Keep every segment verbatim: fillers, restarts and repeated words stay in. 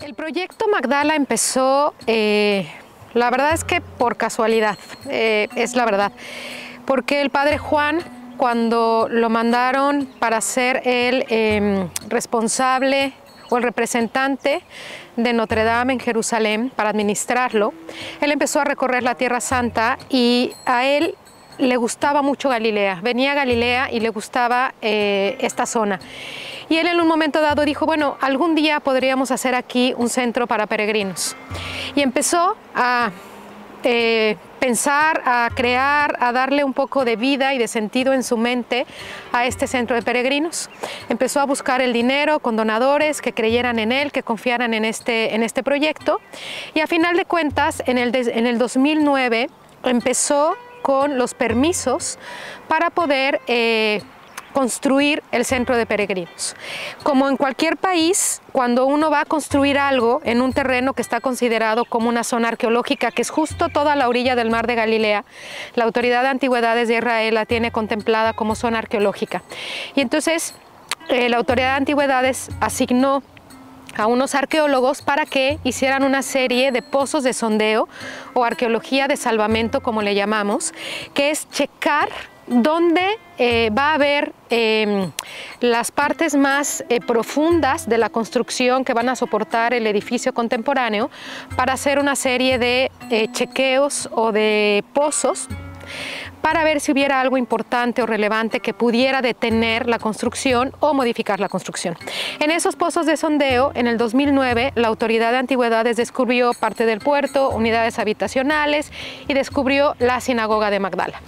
El proyecto Magdala empezó, eh, la verdad es que por casualidad, eh, es la verdad, porque el padre Juan, cuando lo mandaron para ser el eh, responsable o el representante de Notre Dame en Jerusalén, para administrarlo, él empezó a recorrer la Tierra Santa y a él le gustaba mucho Galilea, venía a Galilea y le gustaba eh, esta zona. Y él en un momento dado dijo, bueno, algún día podríamos hacer aquí un centro para peregrinos. Y empezó a eh, pensar, a crear, a darle un poco de vida y de sentido en su mente a este centro de peregrinos. Empezó a buscar el dinero con donadores que creyeran en él, que confiaran en este, en este proyecto. Y a final de cuentas, en el, en el dos mil nueve empezó con los permisos para poder eh, construir el centro de peregrinos. Como en cualquier país, cuando uno va a construir algo en un terreno que está considerado como una zona arqueológica, que es justo toda la orilla del mar de Galilea, la Autoridad de Antigüedades de Israel la tiene contemplada como zona arqueológica. Y entonces eh, la Autoridad de Antigüedades asignó a unos arqueólogos para que hicieran una serie de pozos de sondeo o arqueología de salvamento, como le llamamos, que es checar dónde eh, va a haber eh, las partes más eh, profundas de la construcción que van a soportar el edificio contemporáneo, para hacer una serie de eh, chequeos o de pozos para ver si hubiera algo importante o relevante que pudiera detener la construcción o modificar la construcción. En esos pozos de sondeo, en el dos mil nueve, la Autoridad de Antigüedades descubrió parte del puerto, unidades habitacionales y descubrió la sinagoga de Magdala.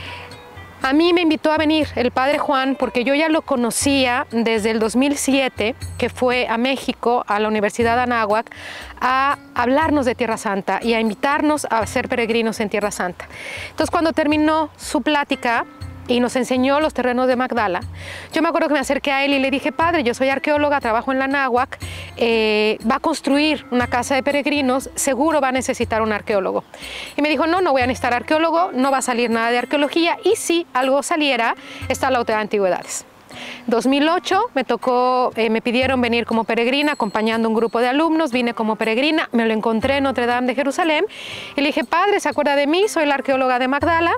A mí me invitó a venir el padre Juan porque yo ya lo conocía desde el dos mil siete, que fue a México, a la Universidad de Anáhuac, a hablarnos de Tierra Santa y a invitarnos a ser peregrinos en Tierra Santa. Entonces, cuando terminó su plática y nos enseñó los terrenos de Magdala, yo me acuerdo que me acerqué a él y le dije, padre, yo soy arqueóloga, trabajo en la Anáhuac, eh, va a construir una casa de peregrinos, seguro va a necesitar un arqueólogo. Y me dijo, no, no voy a necesitar arqueólogo, no va a salir nada de arqueología, y si algo saliera, está la Autoridad de Antigüedades. dos mil ocho me tocó, eh, me pidieron venir como peregrina acompañando un grupo de alumnos, vine como peregrina, me lo encontré en Notre Dame de Jerusalén y le dije, padre, ¿se acuerda de mí? Soy la arqueóloga de Magdala.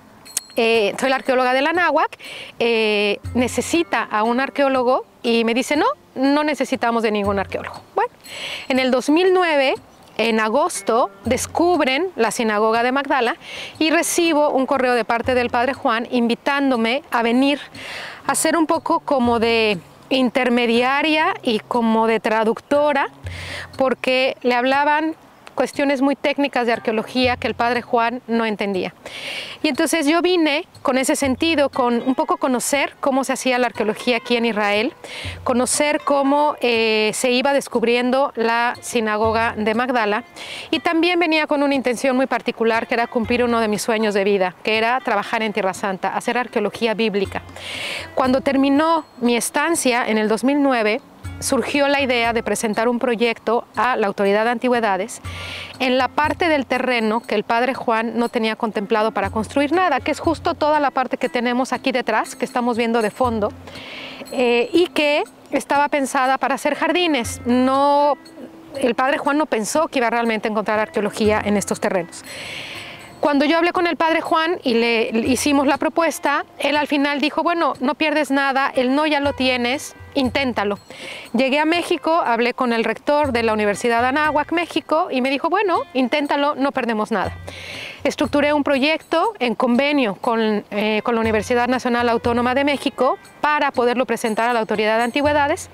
Eh, soy la arqueóloga de la Anáhuac, eh, necesita a un arqueólogo, y me dice, no, no necesitamos de ningún arqueólogo. Bueno, en el dos mil nueve, en agosto, descubren la sinagoga de Magdala y recibo un correo de parte del padre Juan invitándome a venir a hacer un poco como de intermediaria y como de traductora, porque le hablaban cuestiones muy técnicas de arqueología que el padre Juan no entendía. Y entonces yo vine con ese sentido, con un poco conocer cómo se hacía la arqueología aquí en Israel, conocer cómo eh, se iba descubriendo la sinagoga de Magdala, y también venía con una intención muy particular, que era cumplir uno de mis sueños de vida, que era trabajar en Tierra Santa, hacer arqueología bíblica. Cuando terminó mi estancia en el dos mil nueve, surgió la idea de presentar un proyecto a la Autoridad de Antigüedades en la parte del terreno que el padre Juan no tenía contemplado para construir nada, que es justo toda la parte que tenemos aquí detrás, que estamos viendo de fondo, eh, y que estaba pensada para hacer jardines. No, el padre Juan no pensó que iba realmente a encontrar arqueología en estos terrenos. Cuando yo hablé con el padre Juan y le hicimos la propuesta, él al final dijo, bueno, no pierdes nada, el no ya lo tienes, inténtalo. Llegué a México, hablé con el rector de la Universidad de Anáhuac, México, y me dijo, bueno, inténtalo, no perdemos nada. Estructuré un proyecto en convenio con, eh, con la Universidad Nacional Autónoma de México para poderlo presentar a la Autoridad de Antigüedades.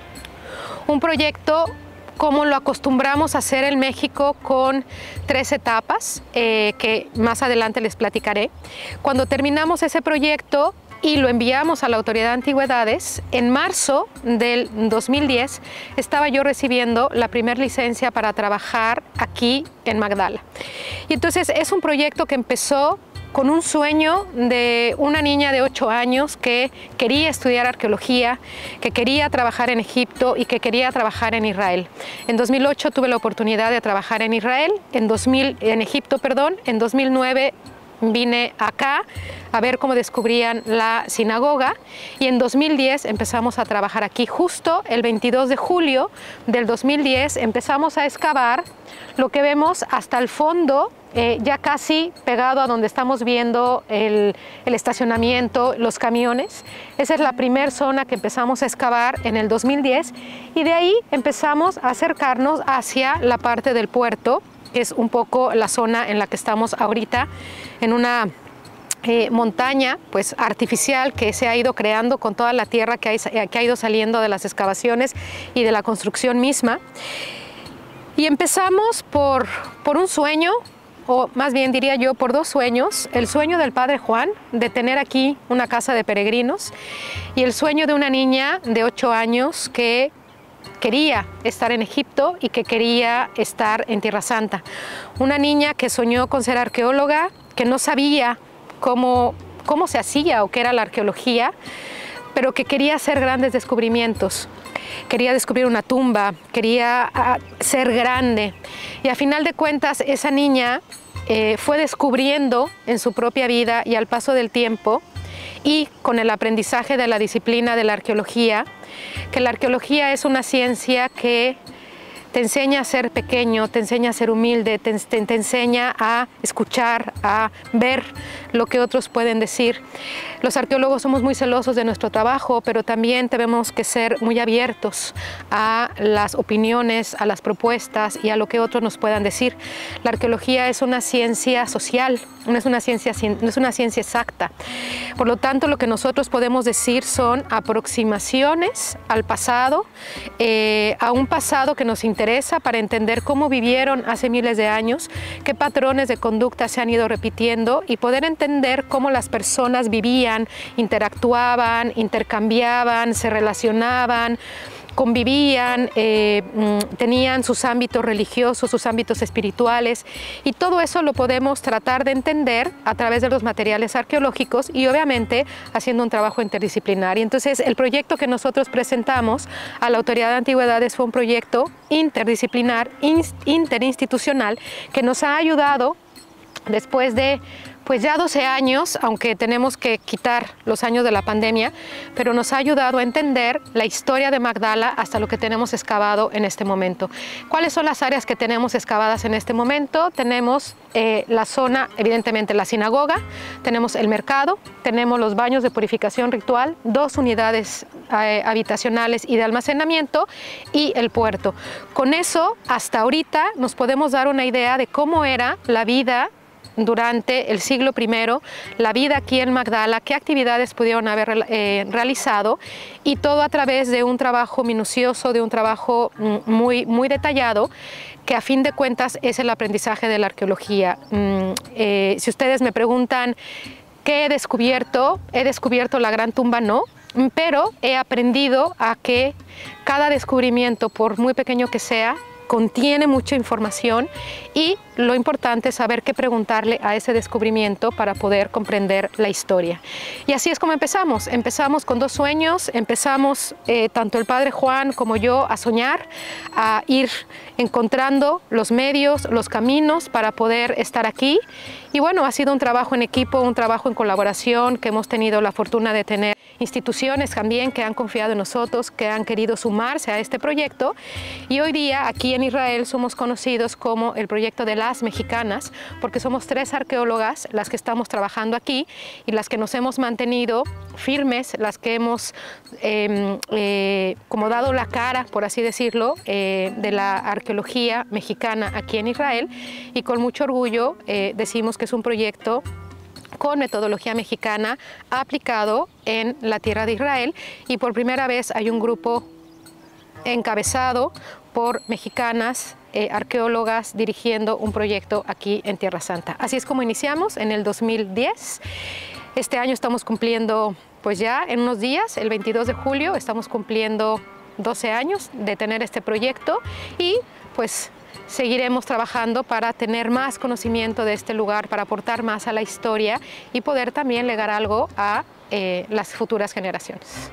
Un proyecto como lo acostumbramos a hacer en México, con tres etapas, eh, que más adelante les platicaré. Cuando terminamos ese proyecto y lo enviamos a la Autoridad de Antigüedades, en marzo del dos mil diez estaba yo recibiendo la primera licencia para trabajar aquí en Magdala. Y entonces es un proyecto que empezó con un sueño de una niña de ocho años que quería estudiar arqueología, que quería trabajar en Egipto y que quería trabajar en Israel. En dos mil ocho tuve la oportunidad de trabajar en Israel, en, dos mil, en Egipto, perdón, en dos mil nueve vine acá a ver cómo descubrían la sinagoga y en dos mil diez empezamos a trabajar aquí. Justo el veintidós de julio del dos mil diez empezamos a excavar lo que vemos hasta el fondo, eh, ya casi pegado a donde estamos viendo el, el estacionamiento, los camiones. Esa es la primera zona que empezamos a excavar en el dos mil diez y de ahí empezamos a acercarnos hacia la parte del puerto, que es un poco la zona en la que estamos ahorita, en una eh, montaña pues, artificial que se ha ido creando con toda la tierra que, hay, que ha ido saliendo de las excavaciones y de la construcción misma. Y empezamos por, por un sueño, o más bien diría yo por dos sueños, el sueño del padre Juan de tener aquí una casa de peregrinos y el sueño de una niña de ocho años que quería estar en Egipto y que quería estar en Tierra Santa. Una niña que soñó con ser arqueóloga, que no sabía cómo, cómo se hacía o qué era la arqueología, pero que quería hacer grandes descubrimientos. Quería descubrir una tumba, quería uh, ser grande. Y a final de cuentas, esa niña eh, fue descubriendo en su propia vida y al paso del tiempo y con el aprendizaje de la disciplina de la arqueología, que la arqueología es una ciencia que te enseña a ser pequeño, te enseña a ser humilde, te, te, te enseña a escuchar, a ver lo que otros pueden decir. Los arqueólogos somos muy celosos de nuestro trabajo, pero también tenemos que ser muy abiertos a las opiniones, a las propuestas y a lo que otros nos puedan decir. La arqueología es una ciencia social, no es una ciencia, no es una ciencia exacta. Por lo tanto, lo que nosotros podemos decir son aproximaciones al pasado, eh, a un pasado que nos interesa para entender cómo vivieron hace miles de años, qué patrones de conducta se han ido repitiendo y poder entender cómo las personas vivían, interactuaban, intercambiaban, se relacionaban, convivían, eh, tenían sus ámbitos religiosos, sus ámbitos espirituales y todo eso lo podemos tratar de entender a través de los materiales arqueológicos y obviamente haciendo un trabajo interdisciplinar. Y entonces el proyecto que nosotros presentamos a la Autoridad de Antigüedades fue un proyecto interdisciplinar, interinstitucional, que nos ha ayudado después de pues ya doce años, aunque tenemos que quitar los años de la pandemia, pero nos ha ayudado a entender la historia de Magdala hasta lo que tenemos excavado en este momento. ¿Cuáles son las áreas que tenemos excavadas en este momento? Tenemos eh, la zona, evidentemente la sinagoga, tenemos el mercado, tenemos los baños de purificación ritual, dos unidades eh, habitacionales y de almacenamiento y el puerto. Con eso, hasta ahorita nos podemos dar una idea de cómo era la vida durante el siglo primero, la vida aquí en Magdala, qué actividades pudieron haber eh, realizado y todo a través de un trabajo minucioso, de un trabajo muy, muy detallado, que a fin de cuentas es el aprendizaje de la arqueología. Mm, eh, si ustedes me preguntan qué he descubierto, he descubierto la Gran Tumba, no, pero he aprendido a que cada descubrimiento, por muy pequeño que sea, contiene mucha información y lo importante es saber qué preguntarle a ese descubrimiento para poder comprender la historia. Y así es como empezamos. Empezamos con dos sueños, empezamos eh, tanto el padre Juan como yo a soñar, a ir encontrando los medios, los caminos para poder estar aquí. Y bueno, ha sido un trabajo en equipo, un trabajo en colaboración, que hemos tenido la fortuna de tener instituciones también que han confiado en nosotros, que han querido sumarse a este proyecto. Y hoy día aquí en Israel somos conocidos como el proyecto de las mexicanas, porque somos tres arqueólogas las que estamos trabajando aquí y las que nos hemos mantenido firmes, las que hemos eh, eh, como dado la cara, por así decirlo, eh, de la arqueología mexicana aquí en Israel, y con mucho orgullo eh, decimos que es un proyecto con metodología mexicana aplicado en la tierra de Israel, y por primera vez hay un grupo encabezado por mexicanas, eh, arqueólogas, dirigiendo un proyecto aquí en Tierra Santa. Así es como iniciamos en el dos mil diez. Este año estamos cumpliendo, pues ya en unos días, el veintidós de julio, estamos cumpliendo doce años de tener este proyecto y pues seguiremos trabajando para tener más conocimiento de este lugar, para aportar más a la historia y poder también legar algo a eh, las futuras generaciones.